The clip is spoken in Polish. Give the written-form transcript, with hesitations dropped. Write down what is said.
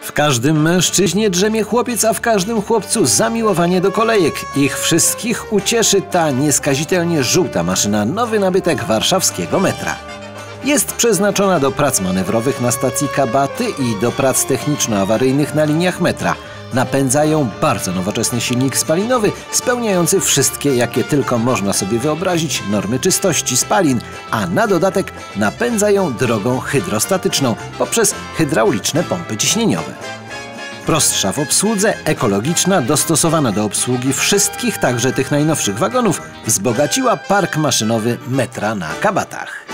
W każdym mężczyźnie drzemie chłopiec, a w każdym chłopcu zamiłowanie do kolejek. Ich wszystkich ucieszy ta nieskazitelnie żółta maszyna, nowy nabytek warszawskiego metra. Jest przeznaczona do prac manewrowych na stacji Kabaty i do prac techniczno-awaryjnych na liniach metra. Napędza ją bardzo nowoczesny silnik spalinowy, spełniający wszystkie, jakie tylko można sobie wyobrazić, normy czystości spalin, a na dodatek napędza ją drogą hydrostatyczną poprzez hydrauliczne pompy ciśnieniowe. Prostsza w obsłudze, ekologiczna, dostosowana do obsługi wszystkich, także tych najnowszych wagonów, wzbogaciła park maszynowy metra na Kabatach.